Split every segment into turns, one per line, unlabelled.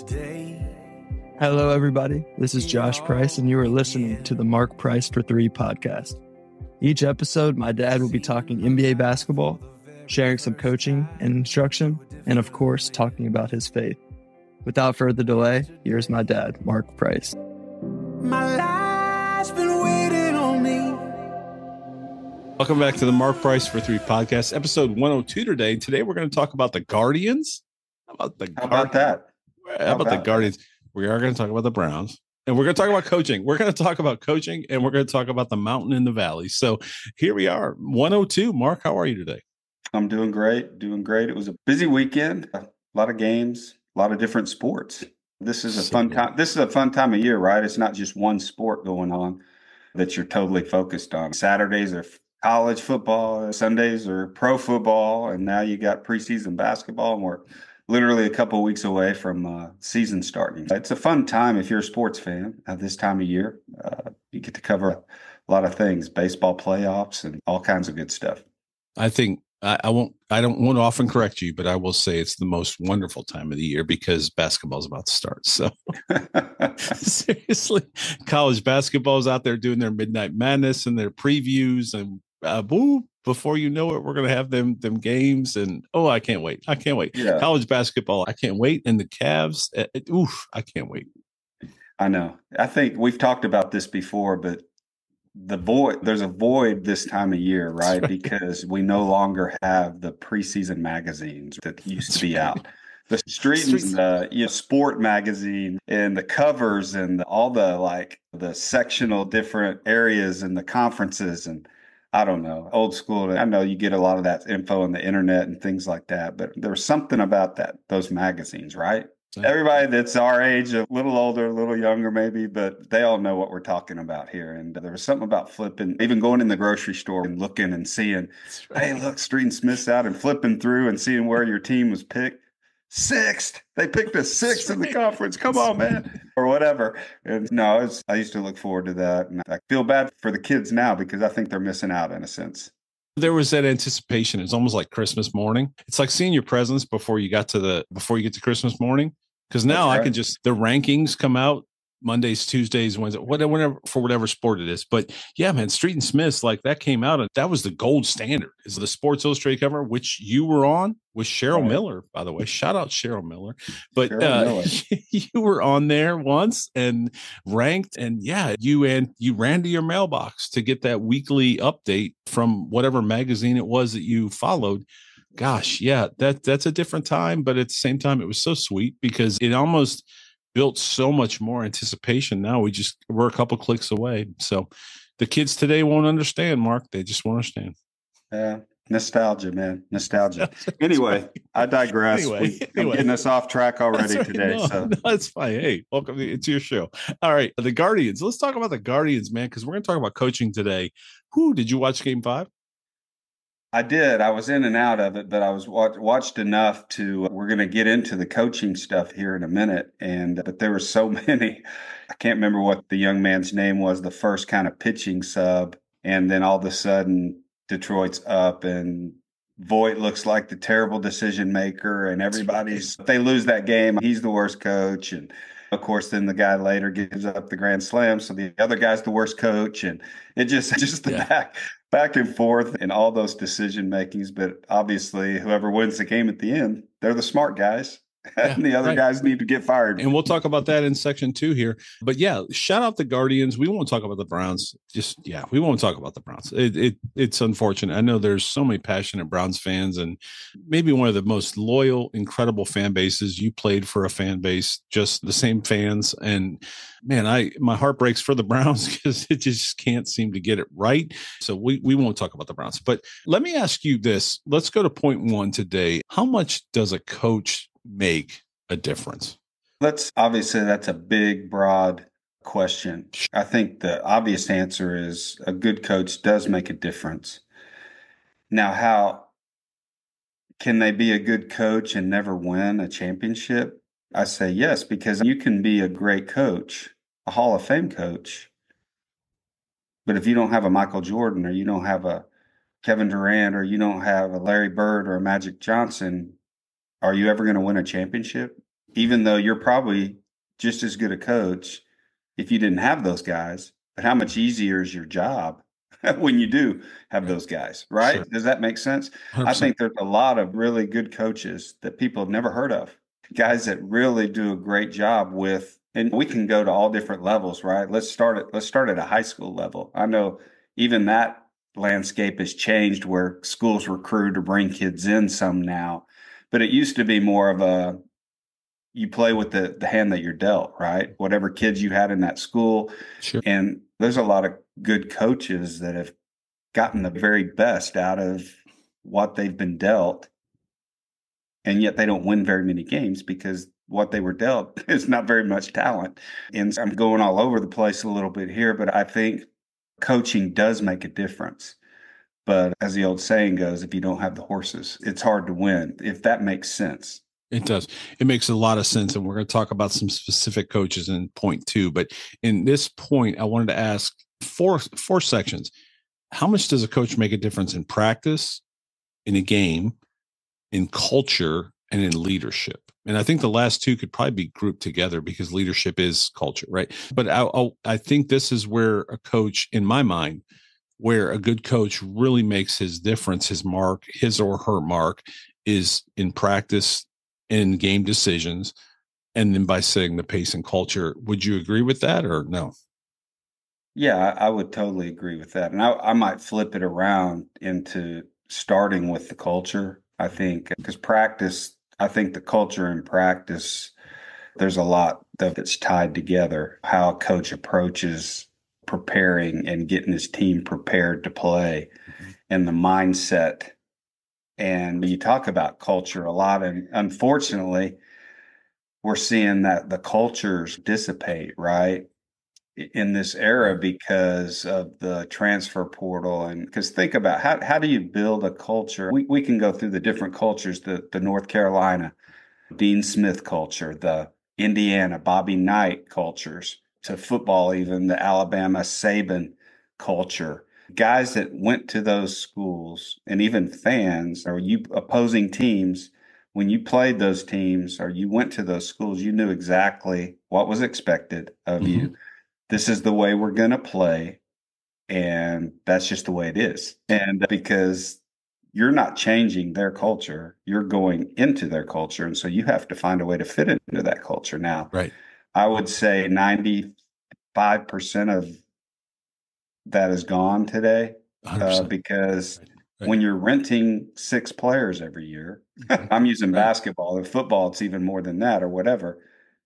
Hello, everybody. This is Josh Price, and you are listening to the Mark Price for 3 podcast. Each episode, my dad will be talking NBA basketball, sharing some coaching and instruction, and of course, talking about his faith. Without further delay, here's my dad, Mark Price.
My life's been waiting on me.
Welcome back to the Mark Price for 3 podcast, episode 102 today. Today, we're going to talk about the Guardians.
How about that?
How about the Guardians? We are going to talk about the Browns, and we're going to talk about coaching. We're going to talk about coaching, and we're going to talk about the mountain and the valley. So here we are, 102. Mark, how are you today?
I'm doing great. It was a busy weekend, a lot of games, a lot of different sports. This is a fun time. This is a fun time of year, right? It's not just one sport going on that you're totally focused on. Saturdays are college football, Sundays are pro football, and now you got preseason basketball, and we're literally a couple of weeks away from season starting. It's a fun time if you're a sports fan at this time of year. You get to cover a lot of things, baseball playoffs and all kinds of good stuff.
I think I don't want to often correct you, but I will say it's the most wonderful time of the year because basketball is about to start. So seriously, college basketball is out there doing their Midnight Madness and their previews, and before you know it, we're going to have them games. And I can't wait. Yeah. College basketball, I can't wait. And the Cavs, I can't wait.
I know. I think we've talked about this before, but there's a void this time of year, right? Because we no longer have the preseason magazines that used to be out. The Street and Sport magazine and the covers and all the sectional different areas and the conferences, and I don't know, old school. I know you get a lot of that info on the internet and things like that, but there's something about those magazines, right? Everybody that's our age, a little older, a little younger maybe, but they all know what we're talking about here. And there was something about flipping, even going in the grocery store and looking and seeing, hey, look, Street and Smith's out, and flipping through and seeing where your team was picked. 6th. They picked a 6th in the conference. Come on, man. Or whatever. And no, I used to look forward to that. And I feel bad for the kids now because I think they're missing out in a sense.
There was that anticipation. It's almost like Christmas morning. It's like seeing your presents before you get to Christmas morning. Because now I can the rankings come out Mondays, Tuesdays, Wednesdays, whatever, for whatever sport it is. But yeah, man, Street and Smith's, that came out, and that was the gold standard. Is the Sports Illustrated cover, which you were on with Cheryl Miller, by the way. Shout out Cheryl Miller. But you were on there once and ranked, and you ran to your mailbox to get that weekly update from whatever magazine it was that you followed. Gosh, yeah, that's a different time, but at the same time, it was so sweet because it almost built so much more anticipation. Now we're a couple clicks away. So the kids today won't understand, Mark. They just won't understand.
Yeah, nostalgia, man, nostalgia. Anyway, I digress. I'm getting us off track already today. No,
that's fine. Hey, welcome to your show. All right, the Guardians. Let's talk about the Guardians, man, because we're going to talk about coaching today. Did you watch Game 5?
I did. I was in and out of it, but I was watched enough to. We're going to get into the coaching stuff here in a minute, but there were so many. I can't remember what the young man's name was. The first kind of pitching sub, and then all of a sudden Detroit's up, and Voit looks like the terrible decision maker, and everybody's. If they lose that game, he's the worst coach, and of course, then the guy later gives up the grand slam, so the other guy's the worst coach, and it just back and forth and all those decision makings. But obviously, whoever wins the game at the end, they're the smart guys. And the other guys need to get fired.
And we'll talk about that in section 2 here. But shout out the Guardians. We won't talk about the Browns. We won't talk about the Browns. It's unfortunate. I know there's so many passionate Browns fans, and maybe one of the most loyal, incredible fan bases. You played for a fan base, just the same fans. And man, my heart breaks for the Browns because it just can't seem to get it right. So we won't talk about the Browns. But let me ask you this. Let's go to point 1 today. How much does a coach make a difference?
That's a big, broad question. I think the obvious answer is a good coach does make a difference. Now, how can they be a good coach and never win a championship? I say yes, because you can be a great coach, a Hall of Fame coach, but if you don't have a Michael Jordan, or you don't have a Kevin Durant, or you don't have a Larry Bird or a Magic Johnson, are you ever going to win a championship? even though you're probably just as good a coach if you didn't have those guys. But how much easier is your job when you do have those guys, right?
Sure.
Does that make sense? I
100%.
think there's a lot of really good coaches that people have never heard of, guys that really do a great job with, and we can go to all different levels, right? Let's start at a high school level. I know even that landscape has changed where schools recruit or bring kids in some now, but it used to be more of a you play with the hand that you're dealt, right? Whatever kids you had in that school.
Sure.
And there's a lot of good coaches that have gotten the very best out of what they've been dealt. And yet they don't win very many games because what they were dealt is not very much talent. And I'm going all over the place a little bit here, but I think coaching does make a difference. But as the old saying goes, if you don't have the horses, it's hard to win, if that makes sense.
It does. It makes a lot of sense. And we're going to talk about some specific coaches in point two. But in this point, I wanted to ask four sections. How much does a coach make a difference in practice, in a game, in culture, and in leadership? And I think the last two could probably be grouped together because leadership is culture, right? But I think this is where a coach, in my mind, where a good coach really makes his difference, his mark, his or her mark, is in practice, in game decisions, and then by setting the pace and culture. Would you agree with that or no?
Yeah, I would totally agree with that. And I might flip it around into starting with the culture. I think because practice, I think the culture and practice, there's a lot that's tied together. How a coach approaches preparing and getting his team prepared to play and the mindset. And you talk about culture a lot. And unfortunately, we're seeing that the cultures dissipate, right? In this era because of the transfer portal. And because think about how do you build a culture? We can go through the different cultures, the North Carolina Dean Smith culture, the Indiana Bobby Knight cultures, to football, even the Alabama Saban culture. Guys that went to those schools and even fans or you opposing teams, when you played those teams or you went to those schools, you knew exactly what was expected of you. This is the way we're going to play. And that's just the way it is. And because you're not changing their culture, you're going into their culture. And so you have to find a way to fit into that culture. Now,
Right.
I would say 95% of that is gone today
100%.
because
Right.
when you're renting 6 players every year, I'm using basketball and football, it's even more than that or whatever.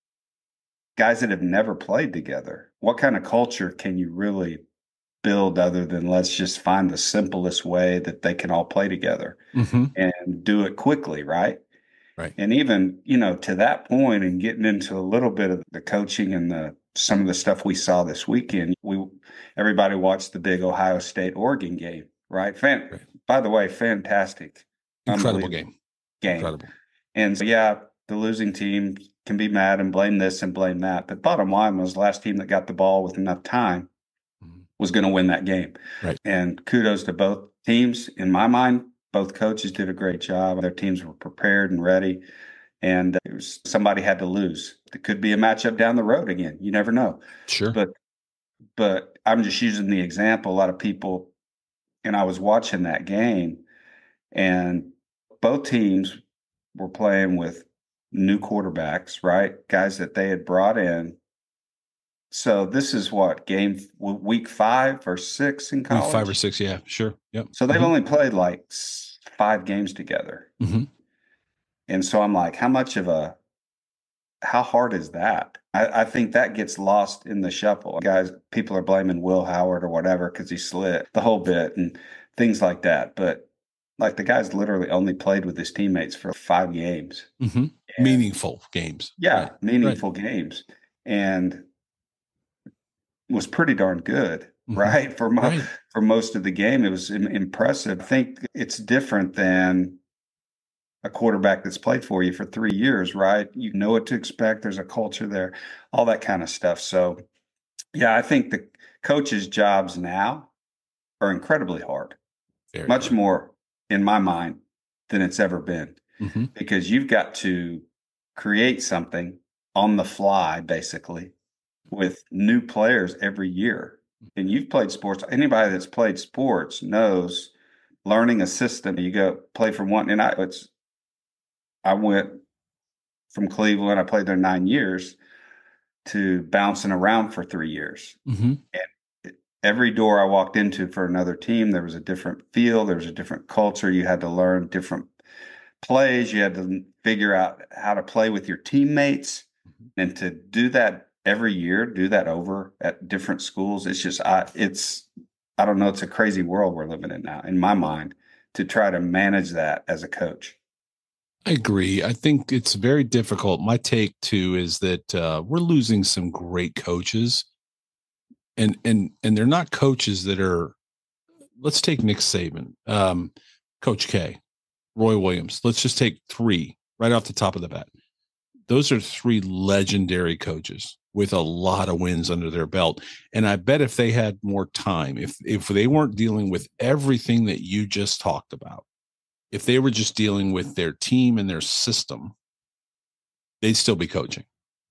Guys that have never played together, what kind of culture can you really build other than let's just find the simplest way that they can all play together and do it quickly, right?
Right.
And even, to that point and getting into a little bit of the coaching and some of the stuff we saw this weekend, everybody watched the big Ohio State Oregon game, right?
Right.
By the way, fantastic.
Incredible game.
Game.
Incredible.
And so, yeah, the losing team can be mad and blame this and blame that. But bottom line was the last team that got the ball with enough time was going to win that game.
Right.
And kudos to both teams. In my mind, both coaches did a great job. Their teams were prepared and ready. And somebody had to lose. It could be a matchup down the road again. You never know.
Sure.
But I'm just using the example. A lot of people, and I was watching that game, and both teams were playing with new quarterbacks, right? Guys that they had brought in. So this is what, week 5 or 6 in college?
Week 5 or 6, yeah, sure. Yep.
So they've only played like 5 games together. And so I'm like, how hard is that? I think that gets lost in the shuffle. Guys, people are blaming Will Howard or whatever because he slid the whole bit and things like that. But like the guy's literally only played with his teammates for 5 games.
Meaningful games.
Yeah,
right.
meaningful games. And was pretty darn good, right? For most of the game, it was impressive. I think it's different than a quarterback that's played for you for 3 years, right? You know what to expect. There's a culture there, all that kind of stuff. So, yeah, I think the coaches' jobs now are incredibly hard, much more in my mind than it's ever been, because you've got to create something on the fly, basically, with new players every year. And you've played sports. Anybody that's played sports knows learning a system. You go play from one, and I went from Cleveland. I played there 9 years to bouncing around for 3 years.
Mm-hmm.
And every door I walked into for another team, there was a different feel. There was a different culture. You had to learn different plays. You had to figure out how to play with your teammates. And to do that every year, do that over at different schools, it's just, I don't know, it's a crazy world we're living in now, in my mind, to try to manage that as a coach.
I agree. I think it's very difficult. My take too is that we're losing some great coaches, and they're not coaches that are. Let's take Nick Saban, Coach K, Roy Williams. Let's just take 3 right off the top of the bat. Those are 3 legendary coaches with a lot of wins under their belt. And I bet if they had more time, if they weren't dealing with everything that you just talked about, if they were just dealing with their team and their system, they'd still be coaching.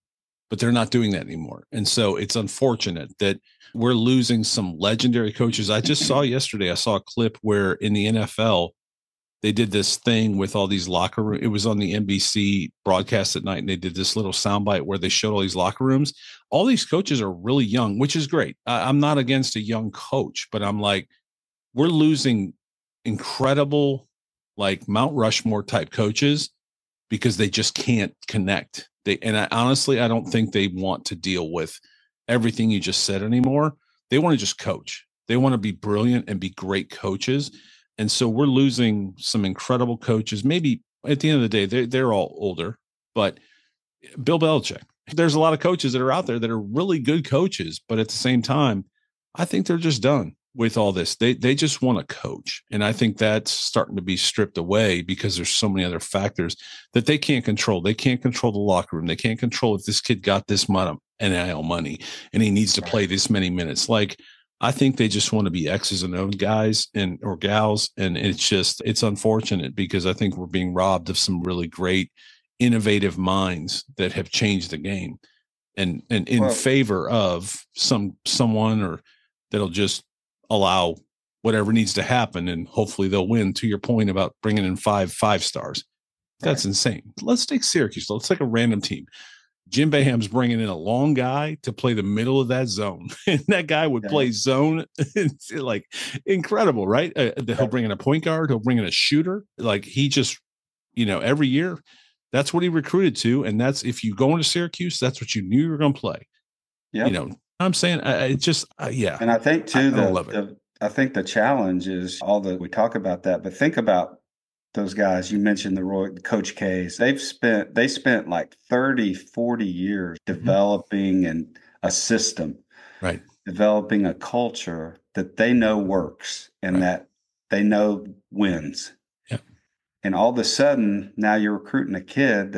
But they're not doing that anymore. And so it's unfortunate that we're losing some legendary coaches. I just saw yesterday, I saw a clip where in the NFL, they did this thing with all these locker rooms. It was on the NBC broadcast at night, and they did this little soundbite where they showed all these locker rooms. All these coaches are really young, which is great. I'm not against a young coach, but I'm like, we're losing incredible, like Mount Rushmore type coaches because they just can't connect. Honestly, I don't think they want to deal with everything you just said anymore. They want to just coach. They want to be brilliant and be great coaches. And so we're losing some incredible coaches. Maybe at the end of the day, they're all older, but Bill Belichick, there's a lot of coaches that are out there that are really good coaches, but at the same time, I think they're just done with all this. They just want to coach. And I think that's starting to be stripped away because there's so many other factors that they can't control. They can't control the locker room. They can't control if this kid got this NIL money and he needs to play this many minutes. Like, I think they just want to be X's and O's guys or gals. And it's unfortunate because I think we're being robbed of some really great, innovative minds that have changed the game and in favor of someone or that'll just allow whatever needs to happen. And hopefully they'll win, to your point about bringing in five stars. That's insane. Let's take Syracuse. Let's take a random team. Jim Boeheim's bringing in a long guy to play the middle of that zone. And that guy would play zone. It's like incredible, right? He'll bring in a point guard. He'll bring in a shooter. Like he just, every year, that's what he recruited to. And that's, if you go into Syracuse, that's what you knew you were going to play. Yeah. I'm saying it's just, yeah.
And I think too, I think the challenge is we talk about that, but think about those guys. You mentioned the Coach K's. They spent like 30, 40 years developing a system,
right?
Developing a culture that they know works and that they know wins.
Yeah.
And all of a sudden, now you're recruiting a kid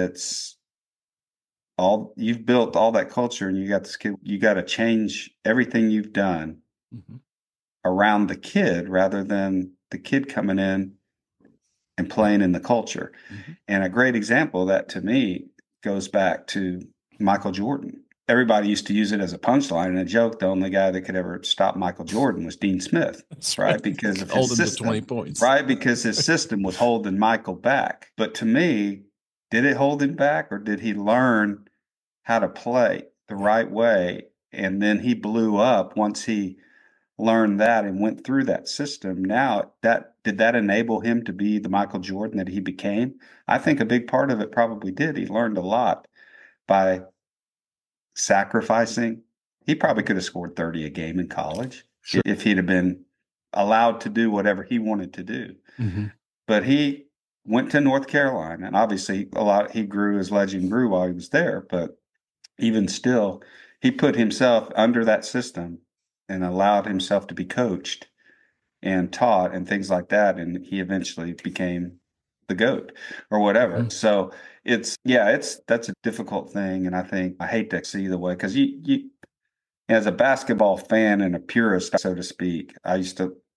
you've built all that culture, and you got this kid. You got to change everything you've done around the kid rather than the kid coming in and playing in the culture. And a great example of that to me goes back to Michael Jordan. Everybody used to use it as a punchline and a joke. The only guy that could ever stop Michael Jordan was Dean Smith, right? Because of his system, 20 points. Right? Because his system was holding Michael back. But to me, did it hold him back, or did he learn how to play the right way? And then he blew up once he learned that and went through that system. Now, did that enable him to be the Michael Jordan that he became? I think a big part of it probably did. He learned a lot by sacrificing. He probably could have scored 30 a game in college if he'd have been allowed to do whatever he wanted to do. But he went to North Carolina, and obviously his legend grew while he was there. But even still, he put himself under that system and allowed himself to be coached and taught and things like that. And he eventually became the GOAT or whatever. So that's a difficult thing. And I hate to see the way, because you as a basketball fan and a purist, so to speak, I used to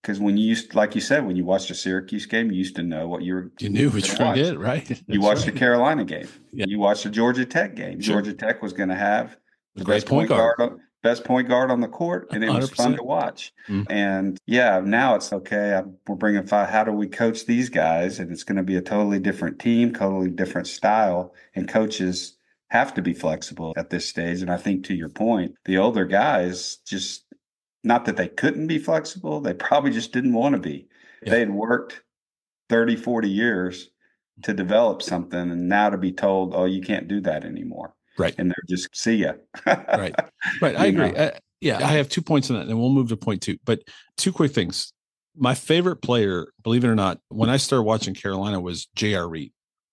Because when you used, like you said, when you watched a Syracuse game, you used to know what you
knew what you were going to get, right?
You watched the Carolina game.
Yeah.
You watched the Georgia Tech game.
Sure.
Georgia Tech was going to have the
great point guard.
Best point guard on the court, and it was
100%.
fun to watch.
Mm.
And yeah, now it's okay. We're bringing five. How do we coach these guys? And it's going to be a totally different team, totally different style, and coaches have to be flexible at this stage. And I think, to your point, the older guys just, not that they couldn't be flexible, they probably just didn't want to be.
Yeah.
They had worked 30, 40 years to develop something, and now to be told, oh, you can't do that anymore.
Right.
And they're just, see ya.
Right. I agree. I have 2 points on that, and we'll move to point 2. But 2 quick things. My favorite player, believe it or not, when I started watching Carolina, was J.R. Reed.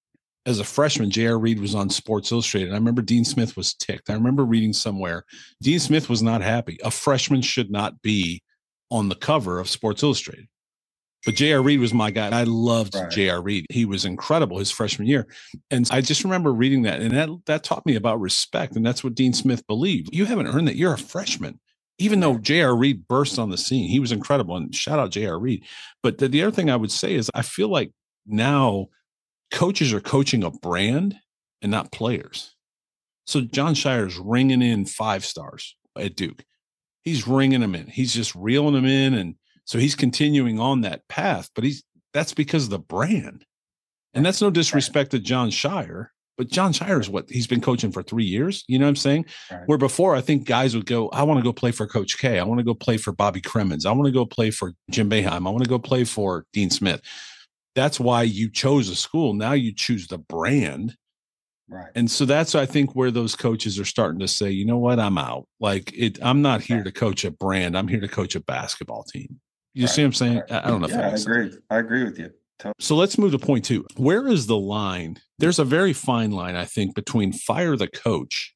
As a freshman, J.R. Reed was on Sports Illustrated. I remember Dean Smith was ticked. I remember reading somewhere, Dean Smith was not happy. A freshman should not be on the cover of Sports Illustrated. But J.R. Reed was my guy. I loved J.R. Reed. He was incredible his freshman year. And I just remember reading that, and that taught me about respect. And that's what Dean Smith believed. You haven't earned that. You're a freshman. Even though J.R. Reed burst on the scene, he was incredible. And shout out J.R. Reed. But the other thing I would say is I feel like now coaches are coaching a brand and not players. So John Shire's ringing in 5 stars at Duke. He's ringing them in. He's just reeling them in. And so he's continuing on that path, but that's because of the brand. And that's no disrespect to John Shire, but John Shire is he's been coaching for 3 years. You know what I'm saying? Right. Where before, I think guys would go, I want to go play for Coach K. I want to go play for Bobby Cremins. I want to go play for Jim Boeheim. I want to go play for Dean Smith. That's why you chose a school. Now you choose the brand.
Right.
And so that's, I think, where those coaches are starting to say, you know what, I'm out. Like I'm not here to coach a brand. I'm here to coach a basketball team. You see what I'm saying? I don't know if that makes sense.
I agree with you. Totally.
So let's move to point 2. Where is the line? There's a very fine line, I think, between fire the coach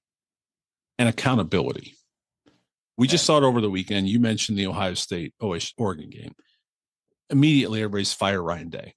and accountability. We just saw it over the weekend. You mentioned the Ohio State Oregon game. Immediately, everybody's fire Ryan Day.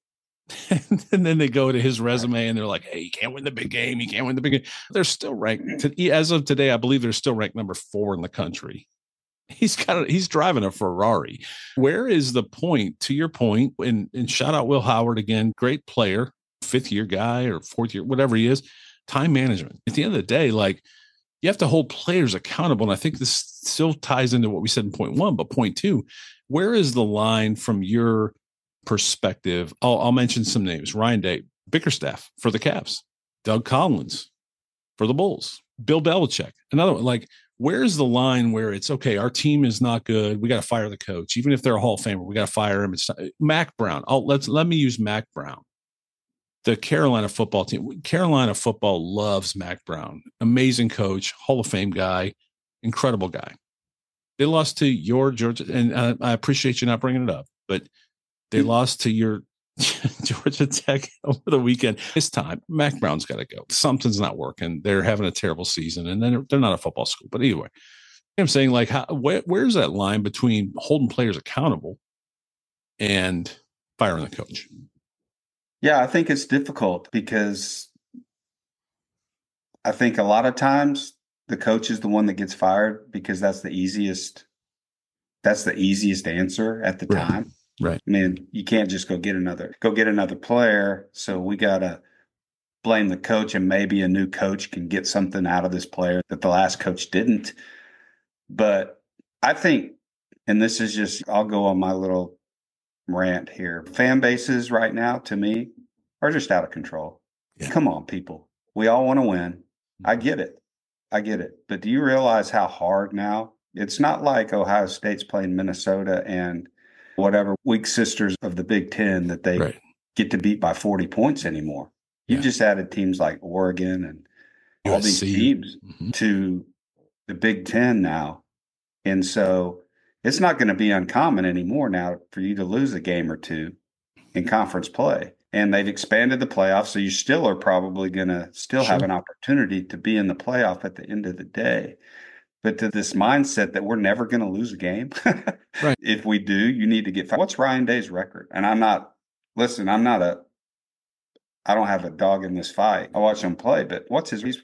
And then they go to his resume and they're like, hey, you can't win the big game. You can't win the big game. They're still ranked. As of today, I believe they're still ranked number 4 in the country. He's driving a Ferrari. Where is the point, to your point, and shout out Will Howard again, great player, 5th year guy or 4th year, whatever he is, time management. At the end of the day, like, you have to hold players accountable. And I think this still ties into what we said in point 1, but point 2, where is the line from your perspective? I'll mention some names. Ryan Day, Bickerstaff for the Cavs, Doug Collins for the Bulls, Bill Belichick, another one. Like, where's the line where it's okay, our team is not good, we got to fire the coach, even if they're a Hall of Famer, we got to fire him. It's Mac Brown. Let me use Mac Brown. The Carolina football team. Carolina football loves Mac Brown. Amazing coach, Hall of Fame guy, incredible guy. They lost to your Georgia, and I appreciate you not bringing it up, but they lost to your Georgia Tech over the weekend. This time, Mac Brown's got to go. Something's not working. They're having a terrible season, and then they're not a football school. But anyway, I'm saying, like, where's that line between holding players accountable and firing the coach?
Yeah, I think it's difficult because I think a lot of times the coach is the one that gets fired because that's the easiest answer at the time.
Right.
I mean, you can't just go get another player. So we got to blame the coach, and maybe a new coach can get something out of this player that the last coach didn't. But I think, and this is just, I'll go on my little rant here. Fan bases right now, to me, are just out of control. Yeah. Come on, people. We all want to win. I get it. But do you realize how hard now? It's not like Ohio State's playing Minnesota and whatever weak sisters of the Big Ten that they get to beat by 40 points anymore. You've just added teams like Oregon and all these teams to the Big Ten now. And so it's not going to be uncommon anymore now for you to lose a game or two in conference play. And they've expanded the playoffs, so you still are probably going to have an opportunity to be in the playoff at the end of the day. But to this mindset that we're never going to lose a game, if we do, you need to get fired. What's Ryan Day's record? And I don't have a dog in this fight. I watch him play, but he's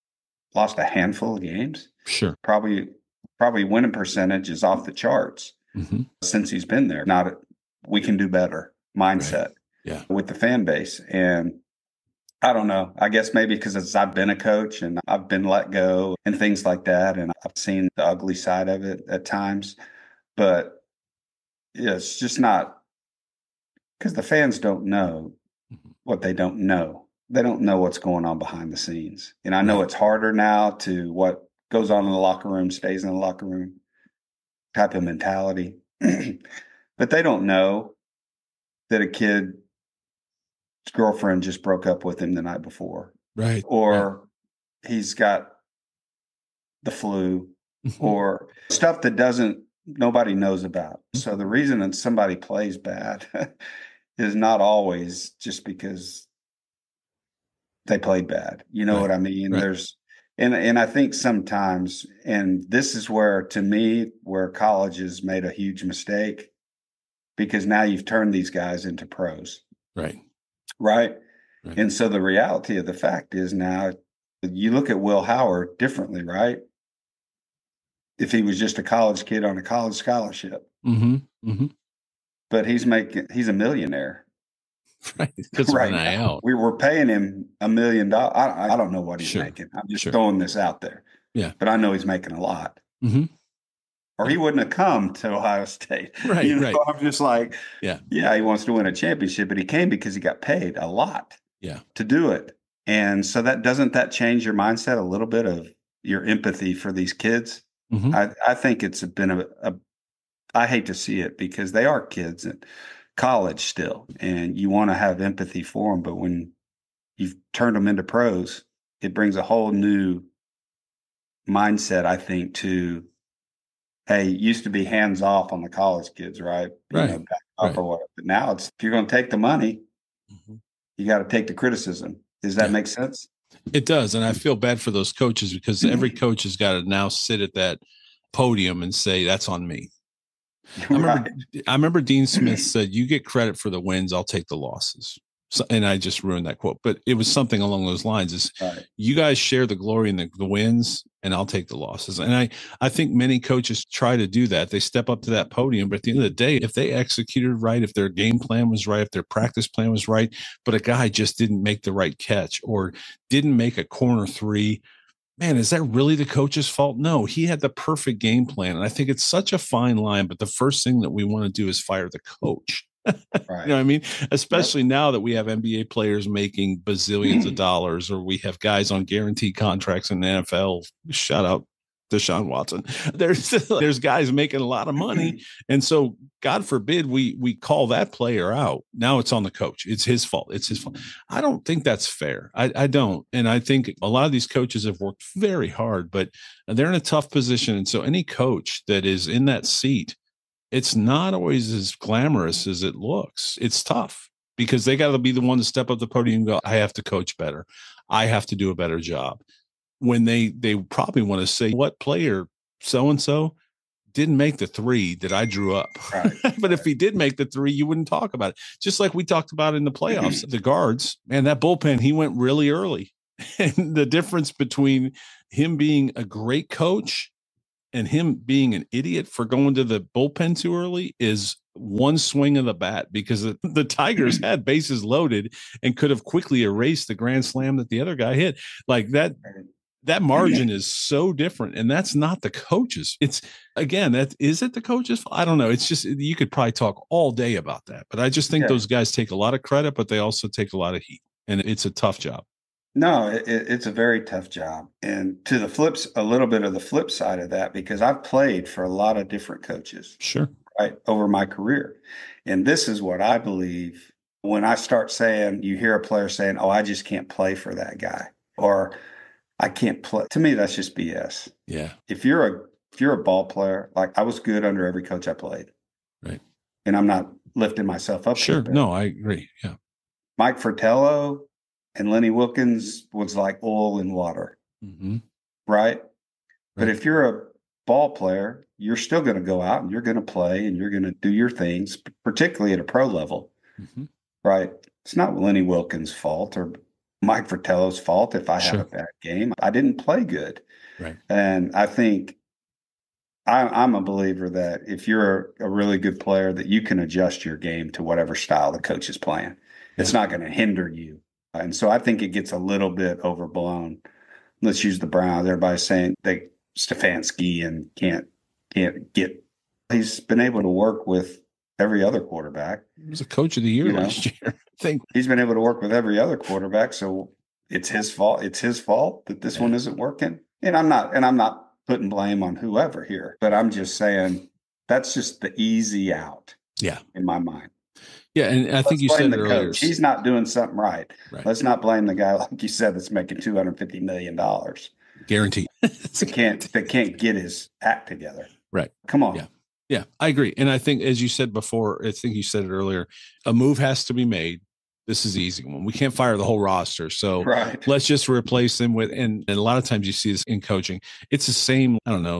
lost a handful of games.
Sure.
Probably winning percentage is off the charts. since he's been there. Not we can do better mindset with the fan base. And I don't know. I guess maybe because I've been a coach and I've been let go and things like that. And I've seen the ugly side of it at times. But yeah, it's just not because the fans don't know what they don't know. They don't know what's going on behind the scenes. And I know it's harder now to what goes on in the locker room stays in the locker room type of mentality. But they don't know that a kid's girlfriend just broke up with him the night before.
Right.
Or he's got the flu or stuff that nobody knows about. So the reason that somebody plays bad is not always just because they played bad. You know what I mean? There's and I think sometimes, and this is where, to me, where colleges made a huge mistake, because now you've turned these guys into pros. Right. And so the reality of the fact is now you look at Will Howard differently, right? If he was just a college kid on a college scholarship. But he's a millionaire.
Because right now.
We were paying him $1 million. I don't know what he's making. I'm just throwing this out there.
Yeah.
But I know he's making a lot. Or he wouldn't have come to Ohio State. I'm just like, he wants to win a championship, but he came because he got paid a lot to do it. And so doesn't that change your mindset a little bit of your empathy for these kids? I think it's been I hate to see it because they are kids at college still, and you want to have empathy for them. But when you've turned them into pros, it brings a whole new mindset, I think, to, hey, it used to be hands off on the college kids, right? Back up or whatever. But now it's, if you're going to take the money, you got to take the criticism. Does that make sense?
It does. And I feel bad for those coaches because every coach has got to now sit at that podium and say, that's on me. I remember Dean Smith said, you get credit for the wins, I'll take the losses. So, and I just ruined that quote, but it was something along those lines is you guys share the glory and the wins, and I'll take the losses. And I think many coaches try to do that. They step up to that podium, but at the end of the day, if they executed right, if their game plan was right, if their practice plan was right, but a guy just didn't make the right catch or didn't make a corner three, man, is that really the coach's fault? No, he had the perfect game plan. And I think it's such a fine line, but the first thing that we want to do is fire the coach. You know what I mean? Especially now that we have NBA players making bazillions of dollars, or we have guys on guaranteed contracts in the NFL. Shout out Deshaun Watson. There's guys making a lot of money. And so God forbid we call that player out. Now it's on the coach. It's his fault. It's his fault. I don't think that's fair. I don't. And I think a lot of these coaches have worked very hard, but they're in a tough position. And so any coach that is in that seat, it's not always as glamorous as it looks. It's tough because they got to be the one to step up the podium and go, I have to coach better. I have to do a better job. When they probably want to say, what player so-and-so didn't make the three that I drew up. But if he did make the three, you wouldn't talk about it. Just like we talked about in the playoffs, the guards, man, that bullpen, he went really early. And the difference between him being a great coach and him being an idiot for going to the bullpen too early is one swing of the bat, because the Tigers had bases loaded and could have quickly erased the grand slam that the other guy hit. Like that margin is so different. And that's not the coach's. It's, again, is it the coach's? I don't know. It's just, you could probably talk all day about that, but I just think those guys take a lot of credit, but they also take a lot of heat, and it's a tough job.
No, it's a very tough job. And to a little bit of the flip side of that, because I've played for a lot of different coaches.
Sure.
Right, over my career. And this is what I believe when I start saying, you hear a player saying, oh, I just can't play for that guy, or I can't play. To me, that's just BS.
Yeah.
If you're a ball player, like I was good under every coach I played.
Right.
And I'm not lifting myself up.
Sure. No, I agree. Yeah.
Mike Fratello and Lenny Wilkins was like oil and water. Right? But if you're a ball player, you're still going to go out and you're going to play and you're going to do your things, particularly at a pro level. Right? It's not Lenny Wilkins' fault or Mike Fratello's fault if I have a bad game. I didn't play good.
Right.
And I think I'm a believer that if you're a really good player, that you can adjust your game to whatever style the coach is playing. It's not going to hinder you. And so I think it gets a little bit overblown. Let's use the Browns. Everybody's saying they Stefanski and can't get. He's been able to work with every other quarterback.
He was a coach of the year last year. I think
he's been able to work with every other quarterback. So it's his fault. It's his fault that this one isn't working. And I'm not putting blame on whoever here, but I'm just saying that's just the easy out.
Yeah,
in my mind.
Yeah, and I think you said it earlier.
Coach. He's not doing something right. Let's not blame the guy, like you said, that's making $250 million.
Guaranteed.
that can't get his act together.
Right.
Come on.
Yeah, I agree. And I think, as you said before, I think you said it earlier, a move has to be made. This is the easy one. We can't fire the whole roster. So let's just replace them with, and a lot of times you see this in coaching. It's the same,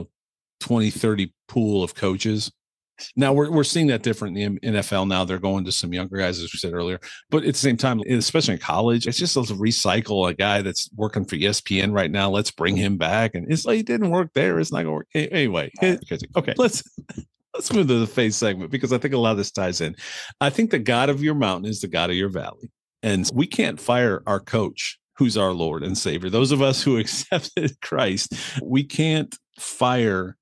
20, 30 pool of coaches. Now we're seeing that different in the NFL now. They're going to some younger guys, as we said earlier. But at the same time, especially in college, it's just let's recycle a guy that's working for ESPN right now. Let's bring him back. And it's like, it didn't work there. It's not going to work. Anyway, okay, let's move to the faith segment, because I think a lot of this ties in. I think the God of your mountain is the God of your valley. And we can't fire our coach, who's our Lord and Savior. Those of us who accepted Christ, we can't fire.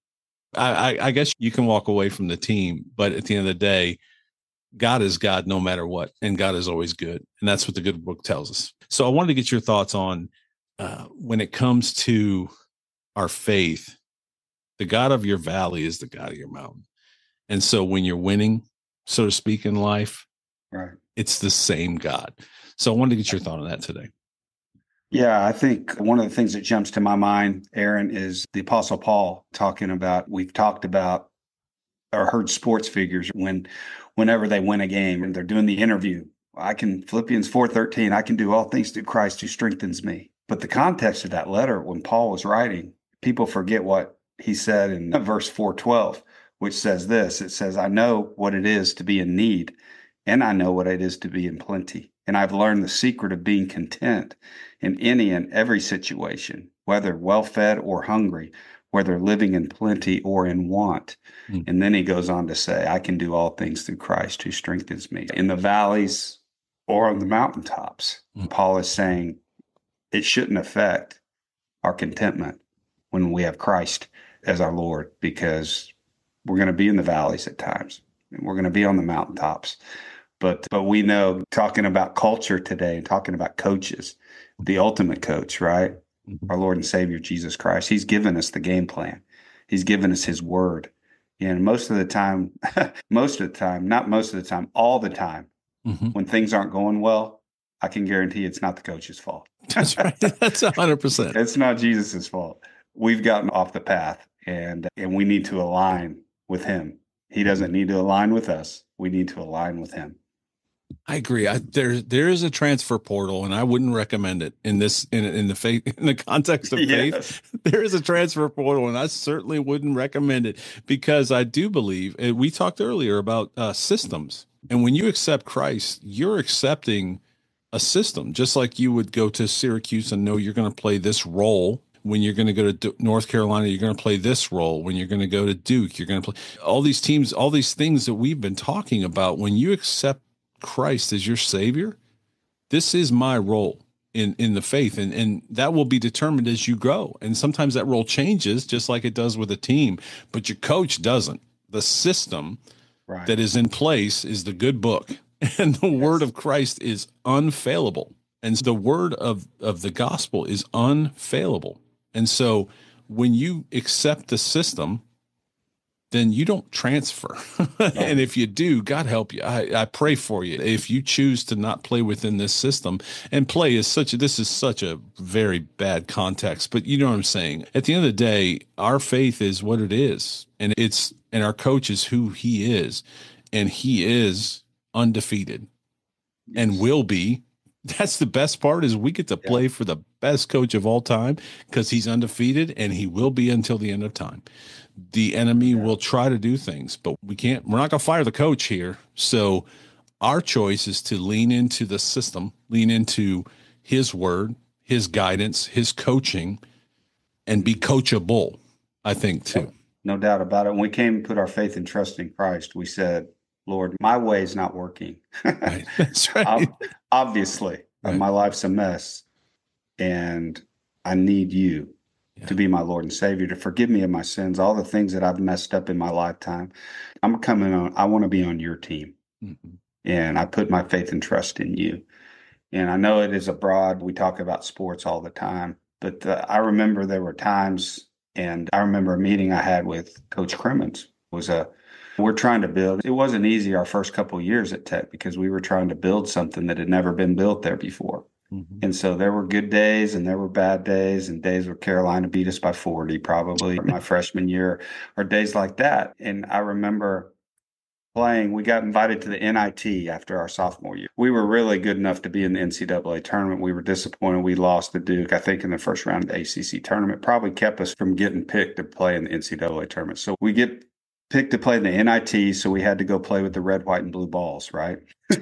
I guess you can walk away from the team, but at the end of the day, God is God no matter what, and God is always good. And that's what the good book tells us. So I wanted to get your thoughts on when it comes to our faith, the God of your valley is the God of your mountain. And so when you're winning, so to speak, in life, it's the same God. So I wanted to get your thought on that today.
Yeah, I think one of the things that jumps to my mind, Aaron, is the Apostle Paul talking about, we've talked about or heard sports figures whenever they win a game and they're doing the interview. Philippians 4:13, I can do all things through Christ who strengthens me. But the context of that letter, when Paul was writing, people forget what he said in verse 4:12, which says this. It says, I know what it is to be in need, and I know what it is to be in plenty. And I've learned the secret of being content in any and every situation, whether well-fed or hungry, whether living in plenty or in want. And then he goes on to say, I can do all things through Christ who strengthens me. In the valleys or on the mountaintops, Paul is saying it shouldn't affect our contentment when we have Christ as our Lord, because we're going to be in the valleys at times, and we're going to be on the mountaintops. But we know, talking about culture today and talking about coaches, the ultimate coach, right? Our Lord and Savior, Jesus Christ. He's given us the game plan. He's given us his word. And most of the time, all the time, when things aren't going well, I can guarantee it's not the coach's fault.
That's right. That's 100%.
It's not Jesus's fault. We've gotten off the path, and we need to align with him. He doesn't need to align with us. We need to align with him.
I agree. There is a transfer portal, and I wouldn't recommend it in the context of faith. There is a transfer portal, and I certainly wouldn't recommend it, because I do believe, and we talked earlier about systems. And when you accept Christ, you're accepting a system, just like you would go to Syracuse and know you're going to play this role. When you're going to go to North Carolina, you're going to play this role. When you're going to go to Duke, you're going to play all these teams, all these things that we've been talking about. When you accept Christ as your Savior, this is my role in the faith, and that will be determined as you grow. And sometimes that role changes, just like it does with a team, but your coach doesn't. The system that is in place is the good book, and the word of Christ is unfailable, and the word of the gospel is unfailable. And so when you accept the system, then you don't transfer. And if you do, God help you. I pray for you. If you choose to not play within this system, and play is this is such a very bad context, but you know what I'm saying? At the end of the day, our faith is what it is. And our coach is who he is. And he is undefeated and will be. That's the best part, is we get to play for the best coach of all time, because he's undefeated and he will be until the end of time. The enemy will try to do things, but we're not going to fire the coach here. So our choice is to lean into the system, lean into his word, his guidance, his coaching, and be coachable, I think, too.
No doubt about it. When we came and put our faith and trust in Christ, we said, Lord, my way is not working.
Right. That's right.
Obviously,
Right.
my life's a mess, and I need you to be my Lord and Savior, to forgive me of my sins, all the things that I've messed up in my lifetime. I'm coming on. I want to be on your team.
Mm-hmm.
And I put my faith and trust in you. And I know it is abroad. We talk about sports all the time, but I remember there were times, and I remember a meeting I had with Coach Crimmins. We're trying to build. It wasn't easy our first couple of years at Tech because we were trying to build something that had never been built there before.
Mm-hmm.
And so there were good days and there were bad days, and days where Carolina beat us by 40 probably my freshman year, or days like that. And I remember playing, we got invited to the NIT after our sophomore year. We were really good enough to be in the NCAA tournament. We were disappointed. We lost to Duke, I think, in the first round of the ACC tournament. Probably kept us from getting picked to play in the NCAA tournament. So we get picked to play in the NIT, so we had to go play with the red, white, and blue balls, right?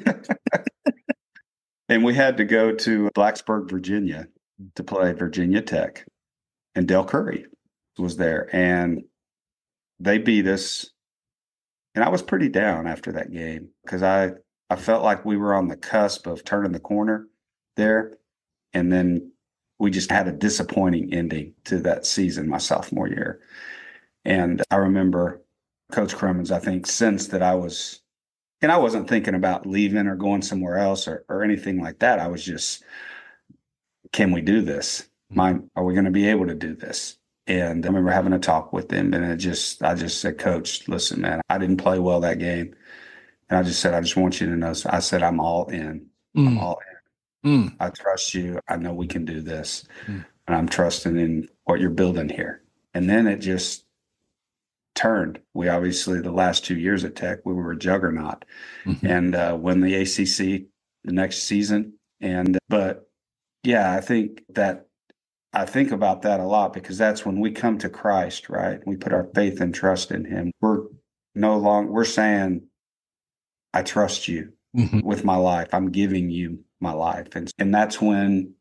And we had to go to Blacksburg, Virginia to play Virginia Tech. And Del Curry was there. And they beat us. And I was pretty down after that game because I felt like we were on the cusp of turning the corner there. And then we just had a disappointing ending to that season, my sophomore year. And I remember Coach Crimmins, I think, sensed that I wasn't thinking about leaving or going somewhere else or anything like that. I was just, can we do this? Are we going to be able to do this? And I remember having a talk with him, and I just said, Coach, listen, man, I didn't play well that game. And I just said, I just want you to know. So I said, I'm all in. I'm all in. I trust you. I know we can do this. And I'm trusting in what you're building here. And then it just turned. We obviously, the last 2 years at Tech, we were a juggernaut and win the ACC the next season. But yeah, I think about that a lot because that's when we come to Christ, right? We put our faith and trust in him. We're saying, I trust you with my life. I'm giving you my life. And that's when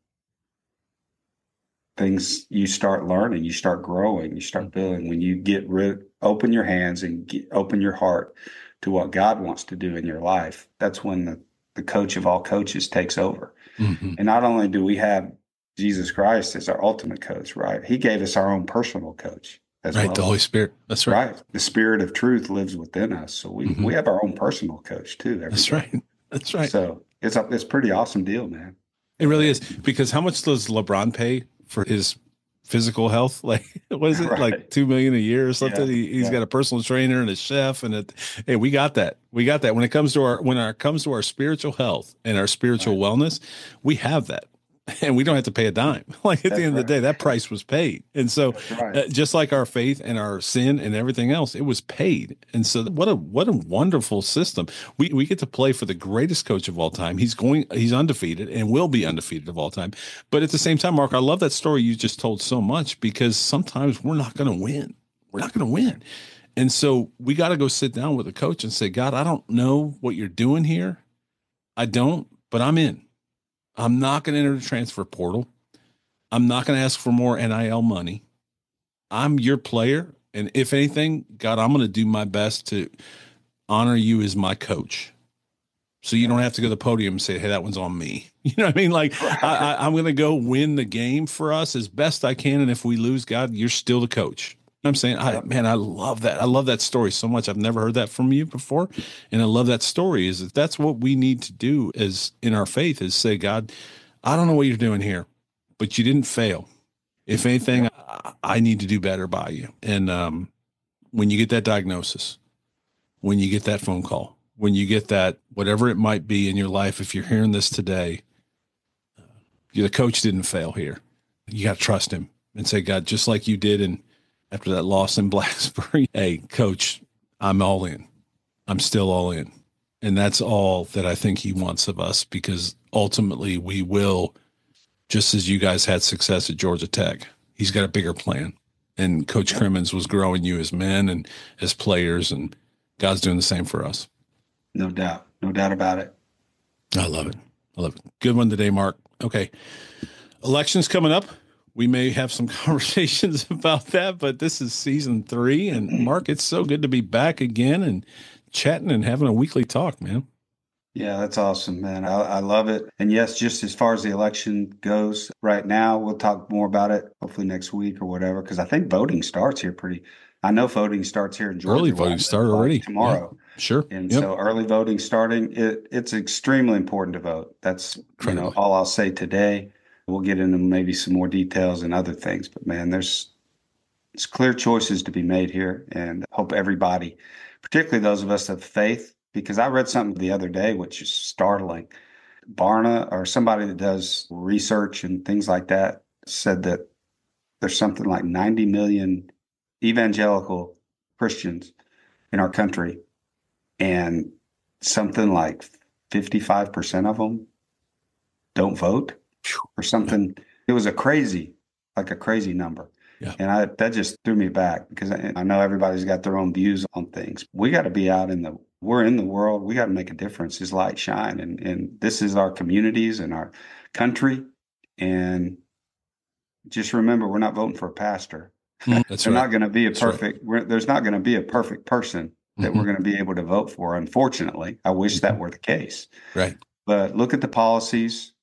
you start learning, you start growing, you start building. When you open your hands and open your heart to what God wants to do in your life, that's when the coach of all coaches takes over. And not only do we have Jesus Christ as our ultimate coach, right? He gave us our own personal coach as well.
Right, the Holy Spirit. That's right.
Right. The Spirit of truth lives within us. So we have our own personal coach too.
That's day. Right. That's right.
So it's a pretty awesome deal, man.
It really is. Because how much does LeBron pay for his physical health? Like, what is it? Right. Like $2 million a year or something? Yeah. He's got a personal trainer and a chef hey, we got that. We got that. When it comes to our spiritual health and our spiritual wellness, we have that. And we don't have to pay a dime. Like at the end of the day, that price was paid. And so just like our faith and our sin and everything else, it was paid. And so what a wonderful system. We get to play for the greatest coach of all time. He's undefeated and will be undefeated of all time. But at the same time, Mark, I love that story you just told so much because sometimes we're not going to win. We're not going to win. And so we got to go sit down with a coach and say, God, I don't know what you're doing here. I don't, but I'm in. I'm not going to enter the transfer portal. I'm not going to ask for more NIL money. I'm your player. And if anything, God, I'm going to do my best to honor you as my coach. So you don't have to go to the podium and say, hey, that one's on me. You know what I mean? Like I'm going to go win the game for us as best I can. And if we lose, God, you're still the coach. I'm saying, I love that. I love that story so much. I've never heard that from you before. And I love that story that's what we need to do as in our faith is say, God, I don't know what you're doing here, but you didn't fail. If anything, I need to do better by you. And when you get that diagnosis, when you get that phone call, when you get that, whatever it might be in your life, if you're hearing this today, the coach didn't fail here. You got to trust him and say, God, just like you did after that loss in Blacksburg, hey, coach, I'm all in. I'm still all in. And that's all that I think he wants of us because ultimately we will, just as you guys had success at Georgia Tech, he's got a bigger plan. And Coach Crimmins was growing you as men and as players, and God's doing the same for us.
No doubt. No doubt about it.
I love it. Good one today, Mark. Okay. Elections coming up. we may have some conversations about that, but this is season 3. And Mark, it's so good to be back again and chatting and having a weekly talk, man.
Yeah, that's awesome, man. I love it. And yes, just as far as the election goes right now, we'll talk more about it hopefully next week or whatever, because I think voting starts here I know voting starts here in Georgia.
Early voting started already.
Tomorrow.
Yeah, sure.
And so early voting starting, it's extremely important to vote. That's all I'll say today. We'll get into maybe some more details and other things. But man, there's clear choices to be made here. And I hope everybody, particularly those of us of faith, because I read something the other day, which is startling. Barna, or somebody that does research and things like that, said that there's something like 90 million evangelical Christians in our country, and something like 55% of them don't vote or something. It was a crazy number. Yeah. And that just threw me back, because I know everybody's got their own views on things. We got to be out we're in the world. We got to make a difference. His light shine. And this is our communities and our country. And just remember, we're not voting for a pastor.
That's right.
Not going to be a perfect, there's not going to be a perfect person that we're going to be able to vote for. Unfortunately, I wish that were the case.
Right.
But look at the policies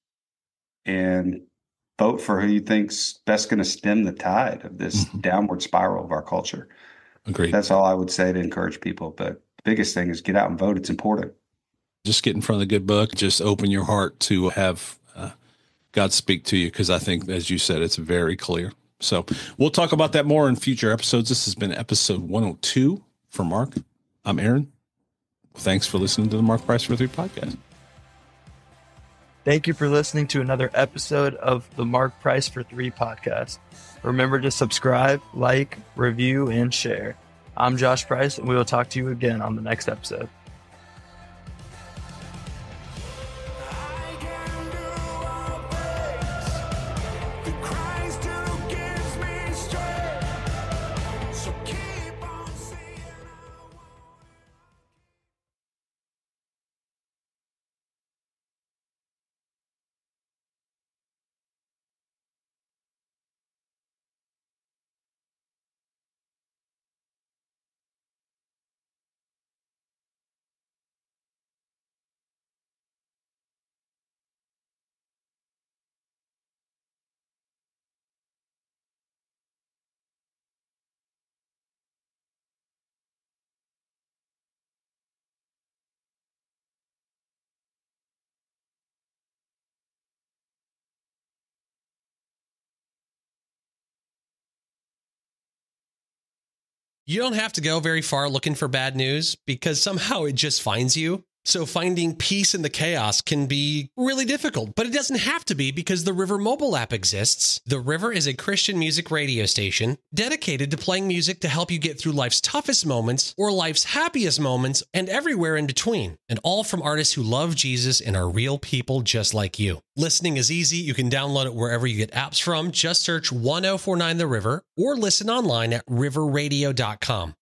and vote for who you think's best going to stem the tide of this downward spiral of our culture.
Agreed.
That's all I would say to encourage people. But the biggest thing is get out and vote. It's important.
Just get in front of the good book. Just open your heart to have God speak to you, because I think, as you said, it's very clear. So we'll talk about that more in future episodes. This has been episode 102 for Mark. I'm Aaron. Thanks for listening to the Mark Price for 3 podcast.
Thank you for listening to another episode of the Mark Price for 3 podcast. Remember to subscribe, like, review, and share. I'm Josh Price, and we will talk to you again on the next episode.
You don't have to go very far looking for bad news, because somehow it just finds you. So finding peace in the chaos can be really difficult, but it doesn't have to be, because the River mobile app exists. The River is a Christian music radio station dedicated to playing music to help you get through life's toughest moments or life's happiest moments and everywhere in between. And all from artists who love Jesus and are real people just like you. Listening is easy. You can download it wherever you get apps from. Just search 1049 The River or listen online at riverradio.com.